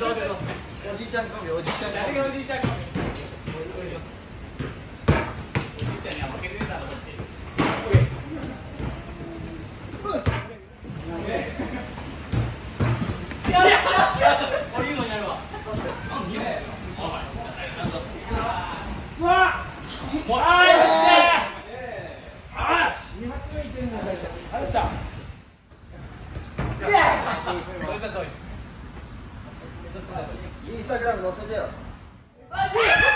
じいちゃんコンビ、おじいちゃんコンビ。 誰がおじいちゃんコンビ。おじいちゃんには負けてたのだって。こういうのになるわ。うわもうあーよし2発目いってるんだ。よっしゃ。 インスタグラム載せてよ。